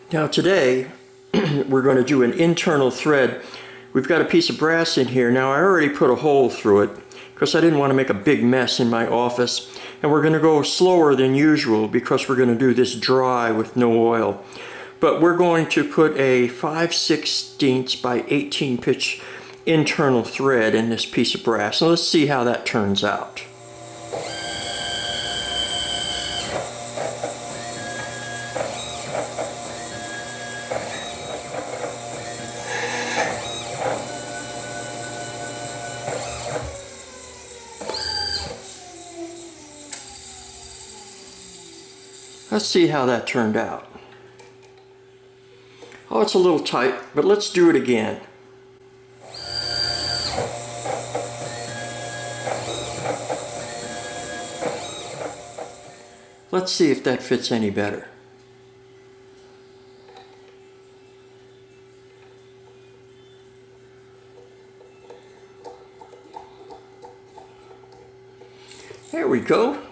Now today, we're going to do an internal thread. We've got a piece of brass in here. Now I already put a hole through it because I didn't want to make a big mess in my office. And we're going to go slower than usual because we're going to do this dry with no oil. But we're going to put a 5/16 by 18 pitch internal thread in this piece of brass. And let's see how that turns out. Let's see how that turned out. Oh, it's a little tight, but let's do it again. Let's see if that fits any better. There we go.